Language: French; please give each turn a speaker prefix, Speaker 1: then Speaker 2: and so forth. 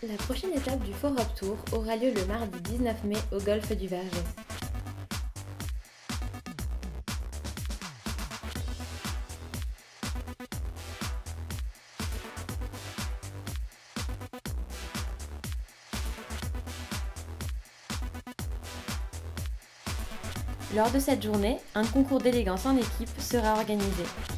Speaker 1: La prochaine étape du Forum Tour aura lieu le mardi 19 mai au golfe du Verger. Lors de cette journée, un concours d'élégance en équipe sera organisé.